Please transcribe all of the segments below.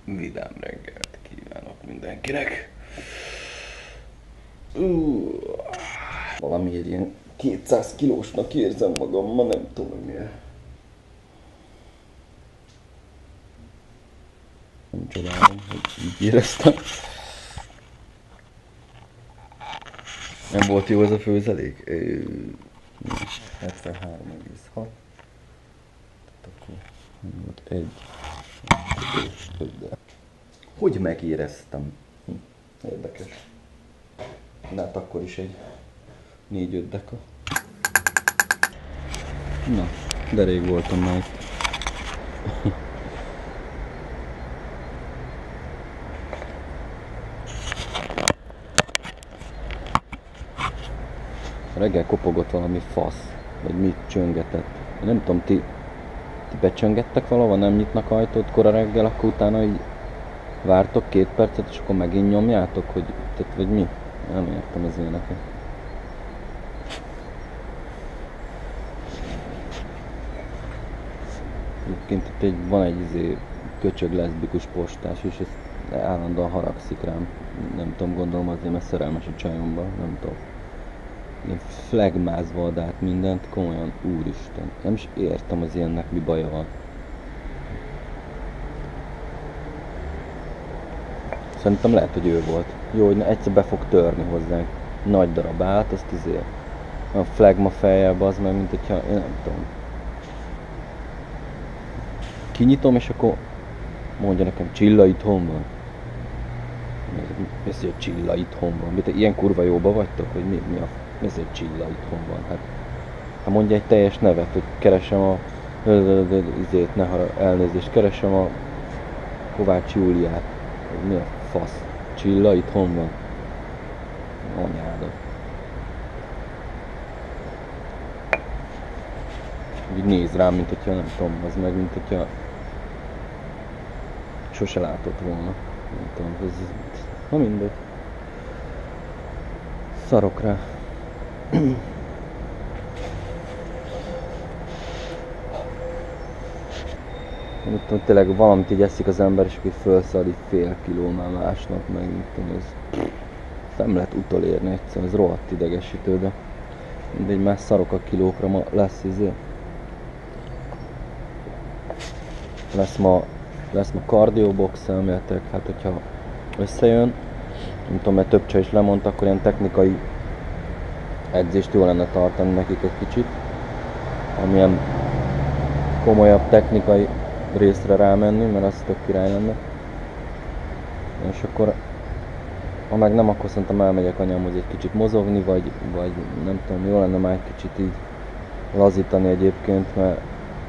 Vidám reggelt kívánok mindenkinek. Valamiért ilyen 200 kilósnak érzem magam, ma nem tudom miért. Nem csodálom, hogy így éreztem. Nem volt jó ez a főzelék? 73,6. Akkor volt egy. Hogy megéreztem? Érdekes. De hát akkor is egy 4-5 deka. Na, de rég voltam már itt. Reggel kopogott valami fasz, vagy mit csöngetett. Nem tudom, ti becsöngettek valahova, nem nyitnak ajtót kora reggel, akkor utána így vártok 2 percet, és akkor megint nyomjátok, hogy tehát, vagy mi? Nem értem az ilyeneket. Egyébként itt van egy köcsög leszbikus postás, és ez állandóan haragszik rám. Nem tudom, gondolom azért, mert szerelmes a csajomba, nem tudom. Ilyen flagmázva ad át mindent, komolyan, úristen. Nem is értem az ilyennek mi baja van. Szerintem lehet, hogy ő volt. Jó, hogy egyszer be fog törni hozzánk. Nagy darab állt, azt a flagma fejjel bazd meg, mint hogyha, én nem tudom. Kinyitom, és akkor mondja nekem, Csilla itthon van. Mi az, hogy Csilla itthon van? Mit, ilyen kurva jóba vagytok, hogy mi az, hogy Csilla itthon van? Hát mondja egy teljes nevet, hogy keresem a elnézést, keresem a Kovács Júliát. Mi a fasz? Csilla itthon van? Anyádat. Így néz rám, mint hogyha nem tudom, az meg, mint hogyha sose látott volna. Nem tudom, na mindegy. Szarok rá. Nem tudom, tényleg valamit így eszik az ember, és akkor felszalad így fél kilónál másnap, meg nem tudom, ez nem lehet utolérni egyszerűen, ez rohadt idegesítő, de mindegy, már szarok a kilókra, ma lesz lesz ma kardiobox elméletek, hát hogyha összejön, nem tudom, mert több csaj is lemondta, akkor ilyen technikai edzést jó lenne tartani nekik egy kicsit, amilyen komolyabb technikai részre rámenni, mert az tök király lenne. És akkor, ha meg nem, akkor szerintem elmegyek anyámhoz egy kicsit mozogni, vagy nem tudom, jó lenne már egy kicsit így lazítani egyébként, mert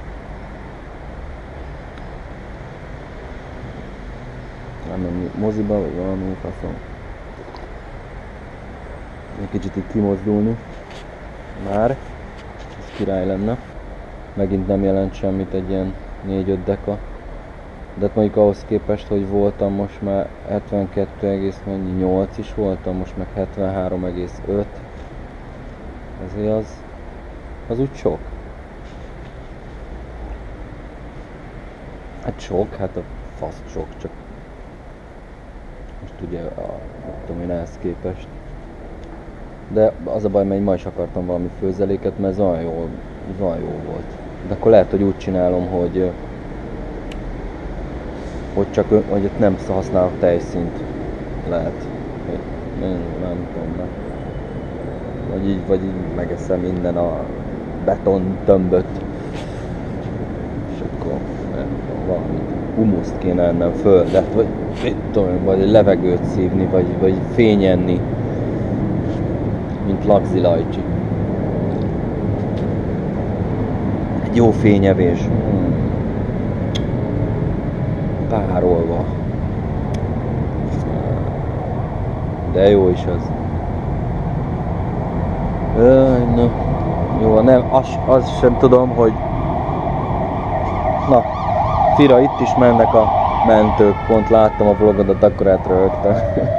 nem menni moziba, vagy valami faszom. Egy kicsit így kimozdulni. Már. Ez király lenne. Megint nem jelent semmit egy ilyen 4-5 deka. De hát mondjuk ahhoz képest, hogy voltam most már 72,8 is voltam, most meg 73,5. Ezért az úgy sok. Hát sok, hát a fasz sok, csak most ugye nem tudom én ehhez képest. De az a baj, mert ma is akartam valami főzeléket, mert ez olyan jó volt. De akkor lehet, hogy úgy csinálom, hogy hogy ott nem használok tejszínt. Lehet. Nem tudom. Vagy így megeszem minden a beton tömböt. És akkor valami humuszt kéne ennem földet, vagy mit tudom, vagy levegőt szívni, vagy fényenni. Mint lagzilajcsi. Egy jó fényevés. Párolva. De jó is az. Na. Jó, nem, azt sem tudom, hogy... Na, Fira, itt is mennek a mentők. Pont láttam a vlogodat, akkor átröhögtem.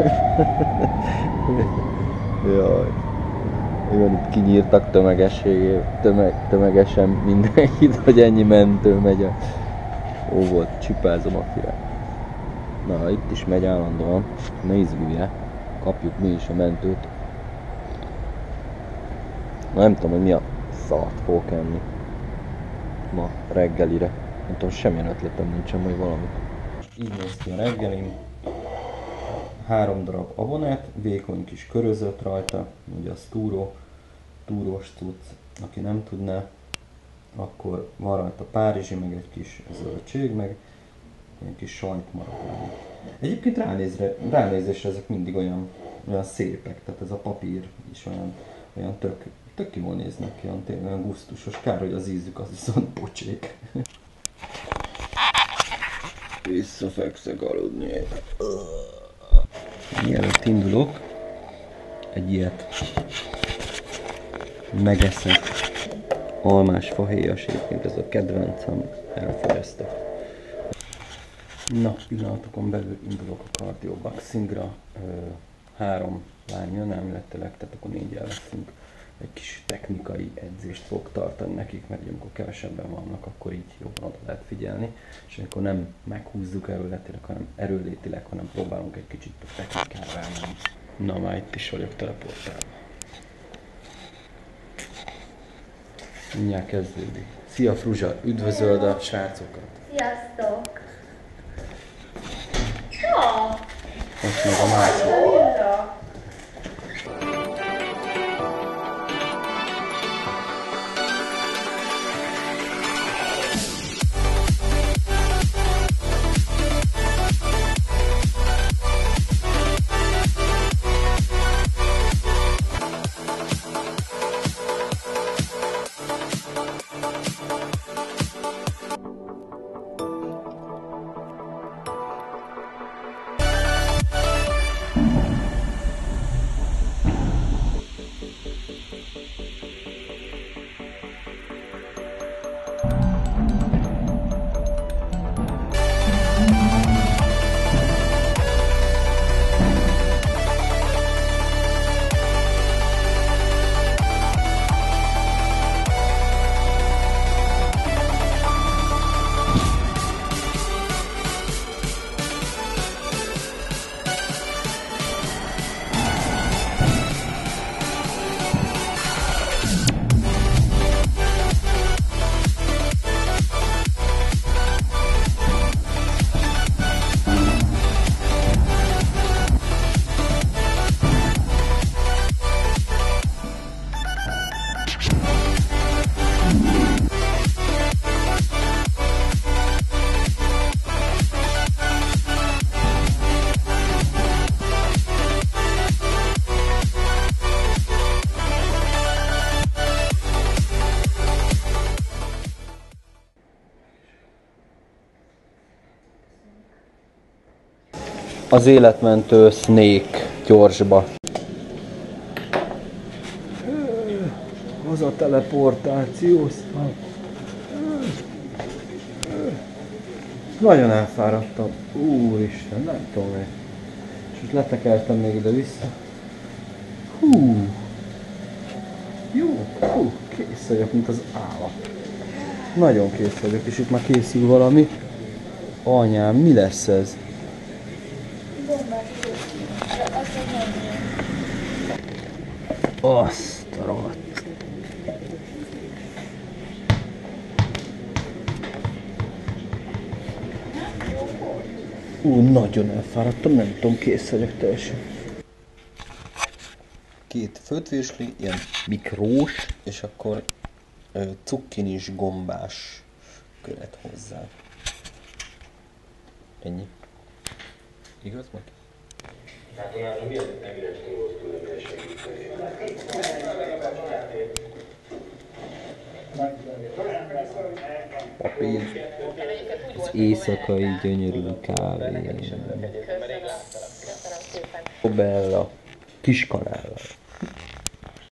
Jaj. Jó, itt kinyírtak tömegesen mindenkit, hogy ennyi mentő megy. Ó, volt, csipázom a Firát. Na, itt is megy állandóan. Ne izgulja. Kapjuk mi is a mentőt. Nem tudom, hogy mi a szart fogok enni ma reggelire. Nem tudom, semmilyen ötletem nincsen, majd valamit. Így néz ki a reggelim. 3 darab abonett, vékony kis körözött rajta, ugye az túrós cucc, aki nem tudná, akkor van rajta párizsi, meg egy kis zöldség, meg egy kis sajtmaradvány. Egyébként ránézésre ezek mindig olyan szépek, tehát ez a papír is olyan tök jól néznek ki, olyan gusztusos, kár, hogy az ízük az viszont pocsék. Visszafekszek aludni. Mielőtt indulok, egy ilyet megeszek. Almás fahéjas, egyébként ez a kedvencem, elfogyasztok. Na, pillanatokon belül indulok a cardioboxingra. 3 lány jön elméletileg, tehát akkor 4-en leszünk. Egy kis technikai edzést fog tartani nekik, mert amikor kevesebben vannak, akkor így jobban oda lehet figyelni. És akkor nem meghúzzuk erőlétileg, hanem próbálunk egy kicsit a technikára elmenni. Na, már itt is vagyok teleportálva. Mindjárt kezdődik. Szia Fruzsa, üdvözöld a srácokat! Sziasztok! Most meg a mászó. Az életmentő Snake gyorsba. Az a teleportációs. Nagyon elfáradtam. Úristen, nem tudom meg. És most letekertem még ide-vissza. Hú. Jó, hú, kész vagyok, mint az állat. Nagyon kész vagyok, és itt már készül valami. Anyám, mi lesz ez? Azt a rohadt. Nagyon elfáradtam, nem tudom, kész vagyok teljesen. 2 főtvirsli, ilyen mikrós, és akkor cukkinis gombás köret hozzá. Ennyi. Igaz, Maki? Tehát olyan milyen evidenstóhoz tudod segíteni? Papír. Az éjszakai gyönyörű kávé. Bella. Kiskanállal.